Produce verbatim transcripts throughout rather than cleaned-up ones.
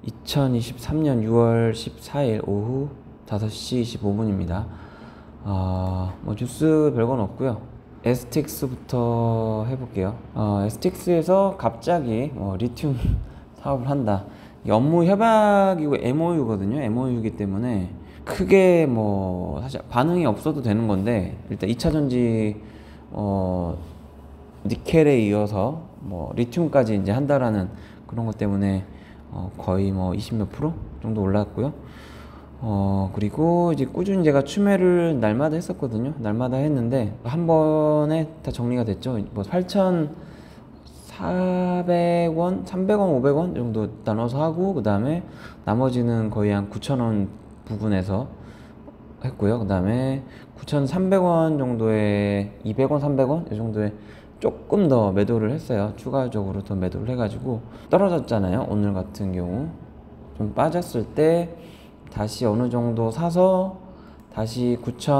이천이십삼 년 유월 십사일 오후 다섯 시 이십오 분입니다. 어, 뭐 뉴스 별건 없고요. 에스티엑스부터 해볼게요. 어, 에스티엑스에서 갑자기 뭐 리튬 사업을 한다. 업무 협약이고 엠오유거든요. 엠오유이기 때문에 크게 뭐 사실 반응이 없어도 되는 건데, 일단 이 차 전지 어, 니켈에 이어서 뭐 리튬까지 이제 한다라는 그런 것 때문에 어, 거의 뭐 이십 몇 프로 정도 올랐고요. 어, 그리고 이제 꾸준히 제가 추매를 날마다 했었거든요. 날마다 했는데 한 번에 다 정리가 됐죠. 뭐 팔천사백 원, 삼백 원, 오백 원 정도 나눠서 하고, 그 다음에 나머지는 거의 한 구천 원 부분에서 했고요. 그 다음에 구천삼백 원 정도에 이백 원, 삼백 원 이 정도에 조금 더 매도를 했어요. 추가적으로 더 매도를 해가지고 떨어졌잖아요. 오늘 같은 경우 좀 빠졌을 때 다시 어느 정도 사서 다시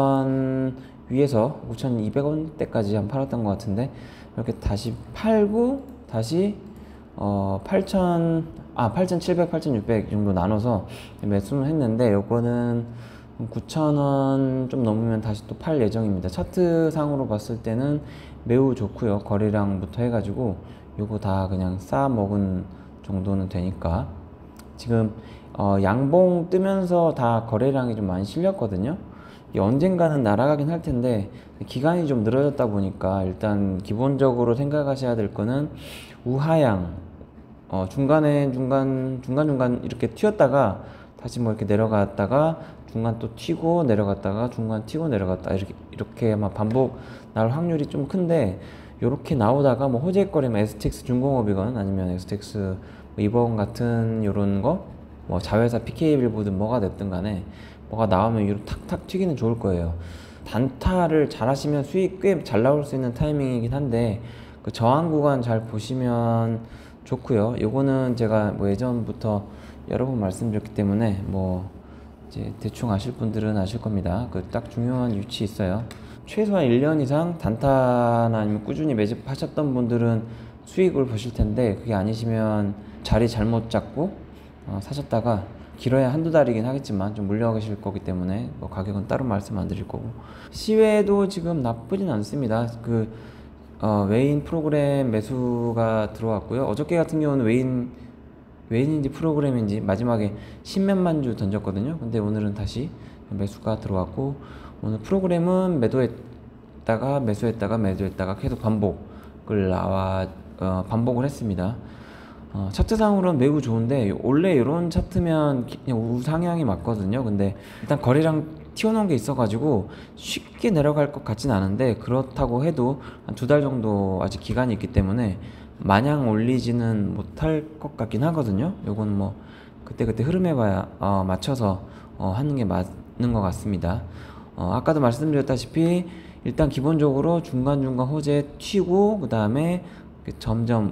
구천 위에서 구천이백 원대까지 한 팔았던 것 같은데, 이렇게 다시 팔고 다시 어 팔천 아 팔천칠백, 팔천육백 정도 나눠서 매수를 했는데, 요거는 구천 원 좀 넘으면 다시 또 팔 예정입니다. 차트 상으로 봤을 때는 매우 좋고요. 거래량부터 해가지고 요거 다 그냥 쌓아 먹은 정도는 되니까. 지금 어 양봉 뜨면서 다 거래량이 좀 많이 실렸거든요. 언젠가는 날아가긴 할 텐데 기간이 좀 늘어졌다 보니까, 일단 기본적으로 생각하셔야 될 거는 우하향, 어 중간에 중간 중간 중간 이렇게 튀었다가 다시 뭐 이렇게 내려갔다가 중간 또 튀고 내려갔다가 중간 튀고 내려갔다, 이렇게 이렇게 막 반복 날 확률이 좀 큰데, 요렇게 나오다가 뭐 호재거리면 에스티엑스 중공업이건 아니면 에스티엑스 뭐 이번 같은 요런 거 뭐 자회사 피케이 빌보든 뭐가 됐든 간에 뭐가 나오면 이렇게 탁탁 튀기는 좋을 거예요. 단타를 잘 하시면 수익 꽤 잘 나올 수 있는 타이밍이긴 한데, 그 저항 구간 잘 보시면 좋고요. 요거는 제가 뭐 예전부터 여러 번 말씀드렸기 때문에 뭐 이제 대충 아실 분들은 아실 겁니다. 그 딱 중요한 위치 있어요. 최소한 일 년 이상 단타나 아니면 꾸준히 매집하셨던 분들은 수익을 보실 텐데, 그게 아니시면 자리 잘못 잡고 어, 사셨다가 길어야 한두 달이긴 하겠지만 좀 물려가실 거기 때문에 뭐 가격은 따로 말씀 안 드릴 거고, 시외도 지금 나쁘진 않습니다. 그 어, 외인 프로그램 매수가 들어왔고요. 어저께 같은 경우는 외인 외인인지 프로그램인지 마지막에 십몇만 주 던졌거든요. 근데 오늘은 다시 매수가 들어왔고, 오늘 프로그램은 매도했다가 매수했다가 매도했다가 계속 반복을 나와 어, 반복을 했습니다. 어, 차트상으로는 매우 좋은데, 원래 이런 차트면 그냥 우상향이 맞거든요. 근데 일단 거래량 튀어나온 게 있어가지고 쉽게 내려갈 것 같진 않은데, 그렇다고 해도 한 두 달 정도 아직 기간이 있기 때문에 마냥 올리지는 못할 것 같긴 하거든요. 요건 뭐 그때그때 흐름에 봐야 어, 맞춰서 어, 하는 게 맞는 것 같습니다. 어, 아까도 말씀드렸다시피 일단 기본적으로 중간중간 호재 튀고, 그 다음에 점점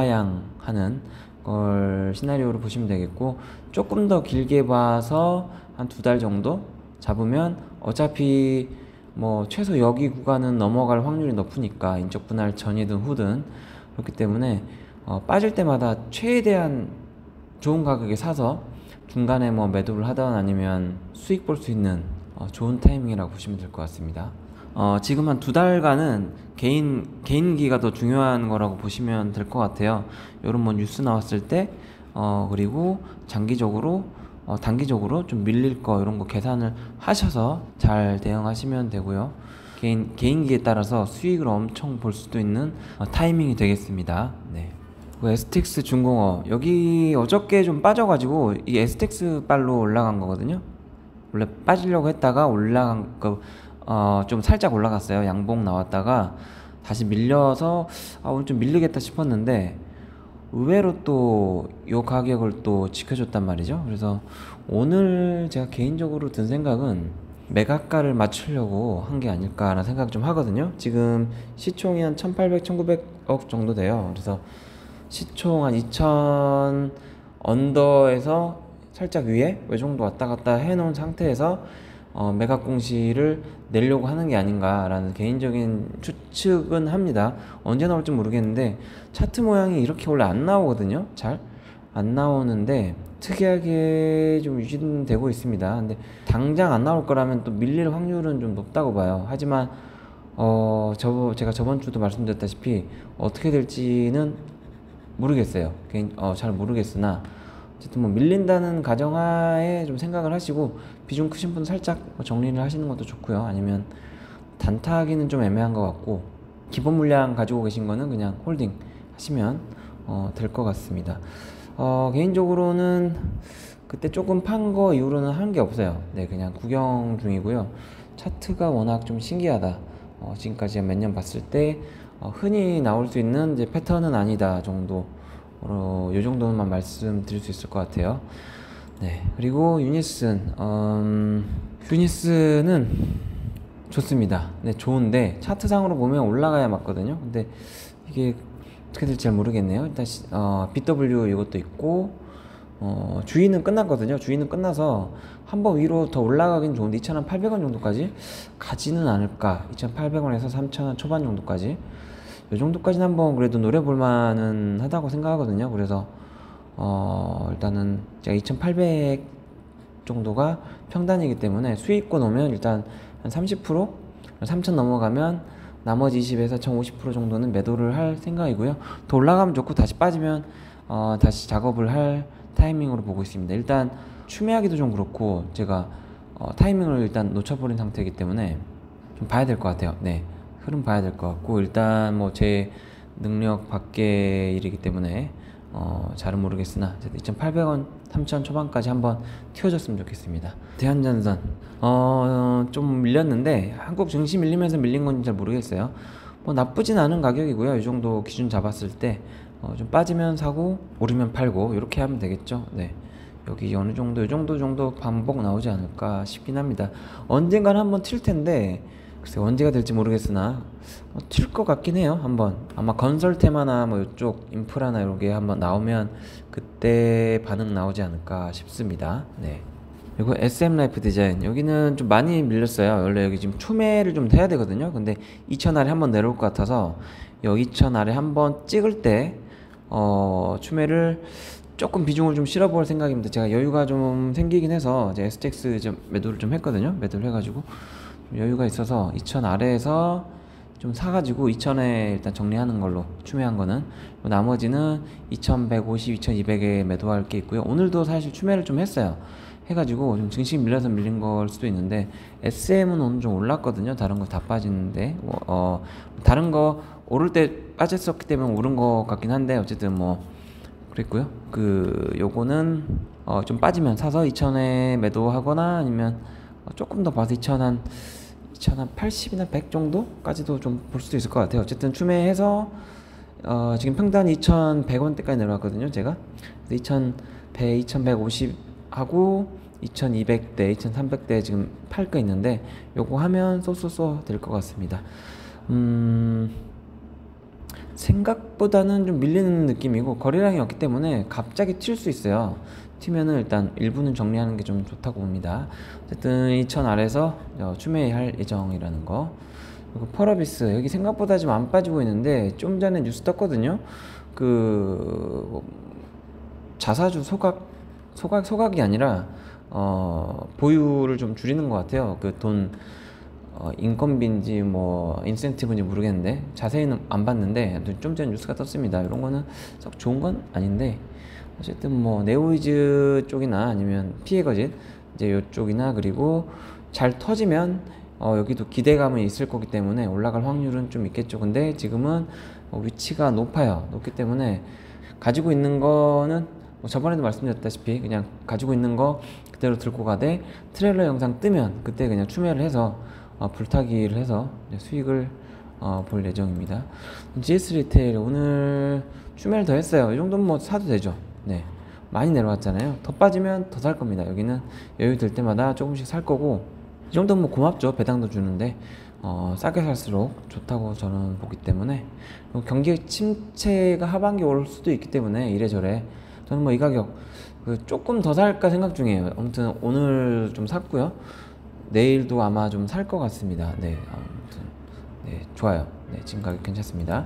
우하향하는 걸 시나리오로 보시면 되겠고, 조금 더 길게 봐서 한 두 달 정도 잡으면 어차피 뭐 최소 여기 구간은 넘어갈 확률이 높으니까, 인적 분할 전이든 후든. 그렇기 때문에 어 빠질 때마다 최대한 좋은 가격에 사서 중간에 뭐 매도를 하든 아니면 수익 볼 수 있는 어 좋은 타이밍이라고 보시면 될 것 같습니다. 어 지금 한 두 달간은 개인 개인기가 더 중요한 거라고 보시면 될 것 같아요. 요런 뭐 뉴스 나왔을 때 어 그리고 장기적으로 어 단기적으로 좀 밀릴 거, 이런 거 계산을 하셔서 잘 대응하시면 되고요. 개인 개인기에 따라서 수익을 엄청 볼 수도 있는 어, 타이밍이 되겠습니다. 네. 그 에스티엑스 중공업, 여기 어저께 좀 빠져가지고 이 에스티엑스 발로 올라간 거거든요. 원래 빠지려고 했다가 올라간 거, 어, 좀 살짝 올라갔어요. 양봉 나왔다가 다시 밀려서 아, 오늘 좀 밀리겠다 싶었는데, 의외로 또 이 가격을 또 지켜줬단 말이죠. 그래서 오늘 제가 개인적으로 든 생각은 매각가를 맞추려고 한 게 아닐까라는 생각 좀 하거든요. 지금 시총이 한 천팔백, 천구백억 정도 돼요. 그래서 시총 한 이천 언더에서 살짝 위에 이 정도 왔다 갔다 해놓은 상태에서 어, 매각 공시를 내려고 하는 게 아닌가라는 개인적인 추측은 합니다. 언제 나올지 모르겠는데 차트 모양이 이렇게 원래 안 나오거든요. 잘 안 나오는데 특이하게 좀 유지되고 있습니다. 근데 당장 안 나올 거라면 또 밀릴 확률은 좀 높다고 봐요. 하지만 어, 저, 제가 저번 주도 말씀드렸다시피 어떻게 될지는 모르겠어요. 개인, 어, 잘 모르겠으나 어쨌든 뭐 밀린다는 가정하에 좀 생각을 하시고 비중 크신 분은 살짝 뭐 정리를 하시는 것도 좋고요. 아니면 단타하기는 좀 애매한 것 같고 기본 물량 가지고 계신 거는 그냥 홀딩 하시면 어, 될 것 같습니다. 어, 개인적으로는 그때 조금 판 거 이후로는 한 게 없어요. 네, 그냥 구경 중이고요. 차트가 워낙 좀 신기하다. 어, 지금까지 몇 년 봤을 때 어, 흔히 나올 수 있는 이제 패턴은 아니다 정도. 어, 요 정도만 말씀드릴 수 있을 것 같아요. 네, 그리고 유니슨, 음, 유니스는 좋습니다. 네, 좋은데 차트상으로 보면 올라가야 맞거든요. 근데 이게 어떻게 될지 잘 모르겠네요. 일단 어, 비더블유 이것도 있고 어, 주의는 끝났거든요. 주의는 끝나서 한번 위로 더 올라가긴 좋은데 이천팔백 원 정도까지 가지는 않을까. 이천팔백 원에서 삼천 원 초반 정도까지 이 정도까지는 한번 그래도 노려볼 만은 하다고 생각하거든요. 그래서 어, 일단은 제가 이천팔백 정도가 평단이기 때문에 수익권 오면 일단 한 삼십 퍼센트 삼천 넘어가면 나머지 이십에서 천오십 퍼센트 정도는 매도를 할 생각이고요. 더 올라가면 좋고 다시 빠지면 어, 다시 작업을 할 타이밍으로 보고 있습니다. 일단 추매하기도 좀 그렇고 제가 어, 타이밍을 일단 놓쳐버린 상태이기 때문에 좀 봐야 될 것 같아요. 네, 흐름 봐야 될 것 같고 일단 뭐 제 능력 밖의 일이기 때문에 어, 잘은 모르겠으나 이천팔백 원 삼천 초반까지 한번 튀어줬으면 좋겠습니다. 대한전선 어, 좀 밀렸는데 한국 증시 밀리면서 밀린 건지 잘 모르겠어요. 뭐 나쁘진 않은 가격이고요. 이 정도 기준 잡았을 때 어, 좀 빠지면 사고 오르면 팔고 이렇게 하면 되겠죠. 네, 여기 어느 정도 이 정도 정도 반복 나오지 않을까 싶긴 합니다. 언젠간 한번 튈 텐데 글쎄 언제가 될지 모르겠으나 어, 튈 것 같긴 해요. 한번 아마 건설 테마나 뭐 이쪽 인프라나 이런 게 한번 나오면 그때 반응 나오지 않을까 싶습니다. 네. 그리고 에스엠 라이프 디자인 여기는 좀 많이 밀렸어요. 원래 여기 지금 추매를 좀 해야 되거든요. 근데 이천 아래 한번 내려올 것 같아서 여기 이천 아래 한번 찍을 때 어, 추매를 조금 비중을 좀 실어볼 생각입니다. 제가 여유가 좀 생기긴 해서 이제 에스티엑스 좀 매도를 좀 했거든요. 매도를 해가지고 좀 여유가 있어서 이천 아래에서 좀 사가지고 이천에 일단 정리하는 걸로 추매한 거는 나머지는 이천백오십, 이천이백에 매도할 게 있고요. 오늘도 사실 추매를 좀 했어요. 해가지고 좀 증시 밀려서 밀린 걸 수도 있는데 에스엠은 오늘 좀 올랐거든요. 다른 거 다 빠지는데 어, 어 다른 거 오를 때 빠졌었기 때문에 오른 것 같긴 한데 어쨌든 뭐 그랬고요. 그 요거는 어, 좀 빠지면 사서 이천에 매도하거나 아니면 어, 조금 더 봐서 이천 한 이천 한 팔십이나 백 정도까지도 좀 볼 수도 있을 것 같아요. 어쨌든 추매해서 어, 지금 평단 이천백 원대까지 내려왔거든요. 제가 이천백, 이천백오십 하고 이천이백 대, 이천삼백 대 지금 팔 거 있는데 요거 하면 쏘쏘쏘 될 것 같습니다. 음, 생각보다는 좀 밀리는 느낌이고 거래량이 없기 때문에 갑자기 튈 수 있어요. 튀면은 일단 일부는 정리하는 게 좀 좋다고 봅니다. 어쨌든 이천 아래에서 추매할 예정이라는 거. 그리고 펄어비스 여기 생각보다 좀 안 빠지고 있는데 좀 전에 뉴스 떴거든요. 그 자사주 소각 소각 소각이 아니라 어, 보유를 좀 줄이는 것 같아요. 그 돈 어, 인건비인지 뭐 인센티브인지 모르겠는데 자세히는 안 봤는데 좀 전에 뉴스가 떴습니다. 이런 거는 썩 좋은 건 아닌데 어쨌든 뭐 네오이즈 쪽이나 아니면 피해거짓 이제 이쪽이나 그리고 잘 터지면 어, 여기도 기대감은 있을 거기 때문에 올라갈 확률은 좀 있겠죠. 근데 지금은 어, 위치가 높아요. 높기 때문에 가지고 있는 거는 뭐 저번에도 말씀드렸다시피 그냥 가지고 있는 거 그대로 들고 가되 트레일러 영상 뜨면 그때 그냥 추매를 해서 어, 불타기를 해서 수익을 어, 볼 예정입니다. 지에스 리테일 오늘 추매를 더 했어요. 이 정도면 뭐 사도 되죠. 네, 많이 내려왔잖아요. 더 빠지면 더 살 겁니다. 여기는 여유 될 때마다 조금씩 살 거고 이 정도면 뭐 고맙죠. 배당도 주는데 어, 싸게 살수록 좋다고 저는 보기 때문에 경기 침체가 하반기 올 수도 있기 때문에 이래저래 저는 뭐 이 가격 그 조금 더 살까 생각 중이에요. 아무튼 오늘 좀 샀고요. 내일도 아마 좀 살 것 같습니다. 네, 아무튼 네, 좋아요. 네, 지금 가격 괜찮습니다.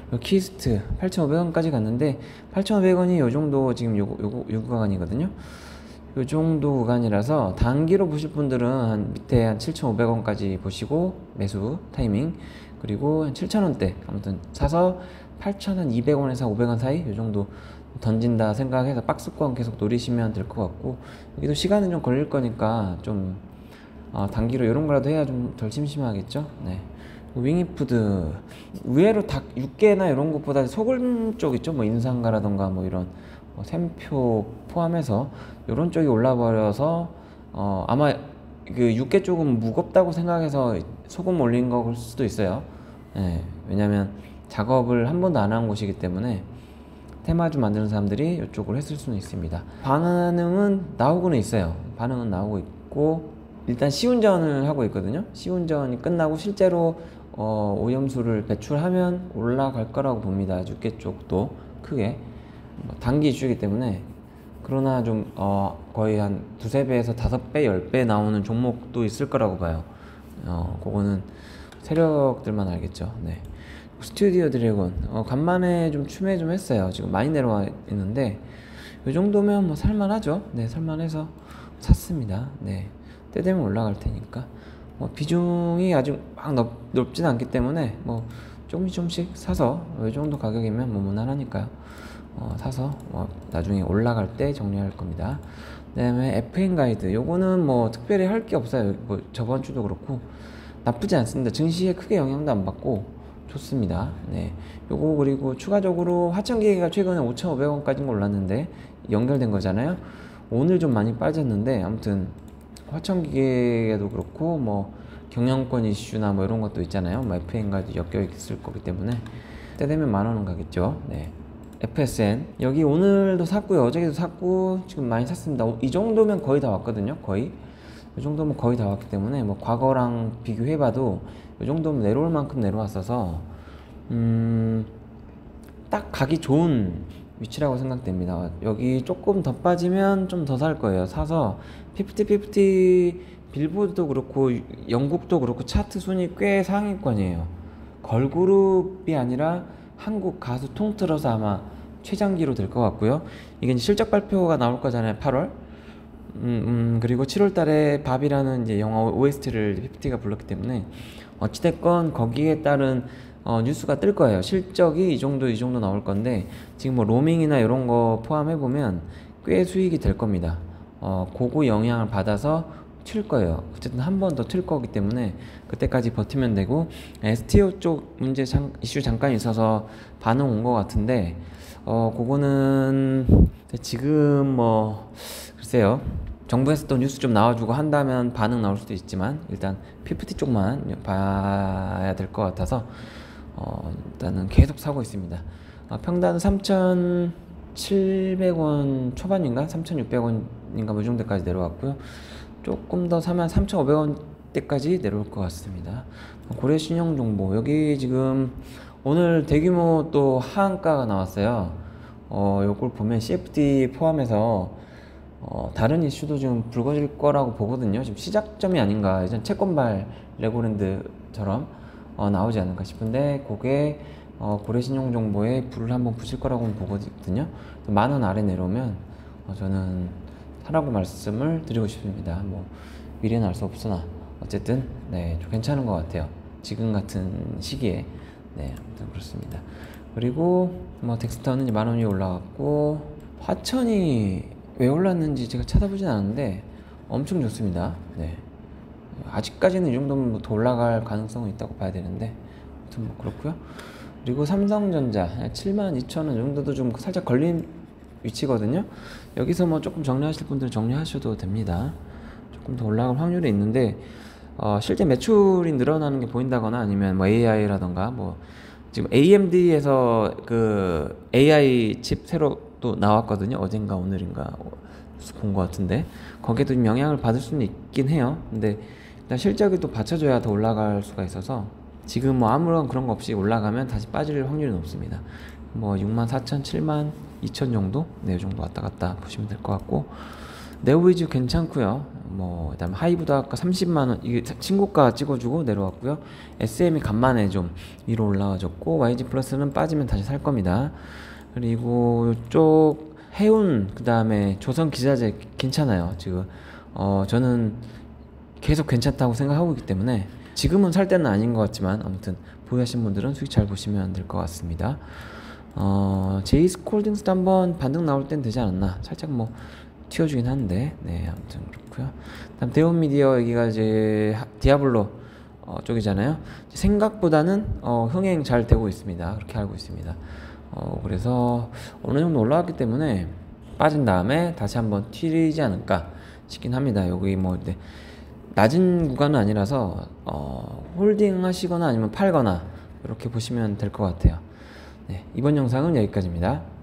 키스트 팔천오백 원까지 갔는데 팔천오백 원이 요 정도 지금 요거 요거 요 구간이거든요. 요 정도 구간이라서 단기로 보실 분들은 한 밑에 한 칠천오백 원까지 보시고 매수 타이밍, 그리고 한 칠천 원대 아무튼 사서 팔천이백 원에서 오백 원 사이 요 정도 던진다 생각해서 박스권 계속 노리시면 될 것 같고, 여기도 시간은 좀 걸릴 거니까 좀 어, 단기로 이런 거라도 해야 좀 덜 심심하겠죠. 네. 윙이푸드 의외로 닭 육개나 이런 것보다 소금 쪽 있죠. 뭐 인상가라던가 뭐 이런 뭐 샘표 포함해서 이런 쪽이 올라버려서 어 아마 그 육개 쪽은 무겁다고 생각해서 소금 올린 걸 수도 있어요. 네. 왜냐면 작업을 한 번도 안 한 곳이기 때문에 테마주 만드는 사람들이 이쪽으로 했을 수는 있습니다. 반응은 나오고는 있어요. 반응은 나오고 있고, 일단 시운전을 하고 있거든요. 시운전이 끝나고 실제로 어, 오염수를 배출하면 올라갈 거라고 봅니다. 육개 쪽도 크게 뭐 단기 이슈이기 때문에. 그러나 좀 어, 거의 한 두세 배에서 다섯 배, 열 배 나오는 종목도 있을 거라고 봐요. 어, 그거는 세력들만 알겠죠. 네. 스튜디오 드래곤 어, 간만에 좀 추매 좀 했어요. 지금 많이 내려와 있는데 이 정도면 뭐 살만하죠. 네, 살만해서 샀습니다. 네, 때 되면 올라갈 테니까. 뭐 비중이 아직 막 넓, 넓진 않기 때문에 뭐 조금씩 조금씩 사서 이 정도 가격이면 뭐 무난하니까요. 어, 사서 뭐 나중에 올라갈 때 정리할 겁니다. 그다음에 에프엔 가이드 요거는 뭐 특별히 할 게 없어요. 뭐 저번 주도 그렇고 나쁘지 않습니다. 증시에 크게 영향도 안 받고 좋습니다. 네, 요거 그리고 추가적으로 화천기계가 최근에 오천오백 원까지 올랐는데 연결된 거잖아요. 오늘 좀 많이 빠졌는데 아무튼 화천기계도 그렇고 뭐 경영권 이슈나 뭐 이런 것도 있잖아요. 뭐 에프엔과도 엮여 있을 거기 때문에 때 되면 만 원은 가겠죠. 네. 에프에스엔 여기 오늘도 샀고요. 어저께도 샀고 지금 많이 샀습니다. 이 정도면 거의 다 왔거든요. 거의 이 정도면 거의 다 왔기 때문에 뭐 과거랑 비교해봐도 이 정도면 내려올 만큼 내려왔어서 음, 딱 가기 좋은 위치라고 생각됩니다. 여기 조금 더 빠지면 좀 더 살 거예요. 사서 피프티 피프티 빌보드도 그렇고 영국도 그렇고 차트 순위 꽤 상위권이에요. 걸그룹이 아니라 한국 가수 통틀어서 아마 최장기로 될 것 같고요. 이게 이제 실적 발표가 나올 거잖아요. 팔월. 음, 음, 그리고 칠월 달에 밥이라는 이제 영화 오에스티를 피프티가 불렀기 때문에 어찌됐건 거기에 따른 어, 뉴스가 뜰 거예요. 실적이 이 정도 이 정도 나올 건데 지금 뭐 로밍이나 이런 거 포함해 보면 꽤 수익이 될 겁니다. 어, 그거 영향을 받아서 튈 거예요. 어쨌든 한 번 더 튈 거기 때문에 그때까지 버티면 되고, 에스티오 쪽 문제 장, 이슈 잠깐 있어서 반응 온 것 같은데 어, 그거는 지금 뭐 글쎄요. 정부에서 또 뉴스 좀 나와주고 한다면 반응 나올 수도 있지만 일단 피프티 쪽만 봐야 될 것 같아서 어, 일단은 계속 사고 있습니다. 어, 평단 삼천칠백 원 초반인가 삼천육백 원인가 뭐 정도까지 내려왔고요. 조금 더 사면 삼천오백 원대까지 내려올 것 같습니다. 고려신용정보 여기 지금 오늘 대규모 또 하한가가 나왔어요. 어, 요걸 보면 씨에프디 포함해서 어, 다른 이슈도 좀 불거질 거라고 보거든요. 지금 시작점이 아닌가. 예전 채권발 레고랜드처럼 어, 나오지 않을까 싶은데 그게 어, 고래신용정보에 불을 한번 붙일 거라고 보거든요. 만 원 아래 내려오면 어, 저는 사라고 말씀을 드리고 싶습니다. 뭐 미래는 알 수 없으나 어쨌든 네, 좀 괜찮은 것 같아요. 지금 같은 시기에. 네, 아무튼 그렇습니다. 그리고 뭐 덱스터는 만 원이 올라갔고 화천이 왜 올랐는지 제가 찾아보진 않았는데 엄청 좋습니다. 네. 아직까지는 이 정도면 뭐 더 올라갈 가능성은 있다고 봐야 되는데 아무튼 뭐 그렇고요. 그리고 삼성전자 칠만 이천 원 정도도 좀 살짝 걸린 위치거든요. 여기서 뭐 조금 정리하실 분들은 정리하셔도 됩니다. 조금 더 올라갈 확률이 있는데 어, 실제 매출이 늘어나는 게 보인다거나 아니면 뭐 에이아이라던가 뭐 지금 에이엠디에서 그 에이아이 칩 새로 또 나왔거든요. 어젠가 오늘인가 본 것 같은데 거기에도 좀 영향을 받을 수는 있긴 해요. 근데 일단 실적이 또 받쳐줘야 더 올라갈 수가 있어서 지금 뭐 아무런 그런 거 없이 올라가면 다시 빠질 확률이 높습니다. 뭐 육만 사천, 칠만 이천 정도? 네, 이 정도 왔다 갔다 보시면 될 것 같고 네오 위즈 괜찮고요. 뭐 그다음 하이브도 아까 삼십만 원 이게 신고가 찍어주고 내려왔고요. 에스엠이 간만에 좀 위로 올라와줬고 와이지 플러스는 빠지면 다시 살 겁니다. 그리고 이쪽 해운 그다음에 조선 기자재 괜찮아요. 지금 어 저는 계속 괜찮다고 생각하고 있기 때문에 지금은 살 때는 아닌 것 같지만 아무튼 보유하신 분들은 수익 잘 보시면 될 것 같습니다. 어, 제이스콜딩스도 한번 반등 나올 땐 되지 않았나. 살짝 뭐 튀어주긴 하는데 네 아무튼 그렇고요. 다음 대원미디어 여기가 이제 하- 디아블로 어, 쪽이잖아요. 생각보다는 어, 흥행 잘 되고 있습니다. 그렇게 알고 있습니다. 어, 그래서 어느 정도 올라왔기 때문에 빠진 다음에 다시 한번 튀지 않을까 싶긴 합니다. 여기 뭐 네, 낮은 구간은 아니라서 어, 홀딩 하시거나 아니면 팔거나 이렇게 보시면 될 것 같아요. 네, 이번 영상은 여기까지입니다.